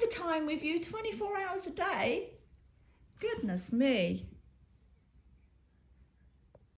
the time with you 24 hours a day. Goodness me.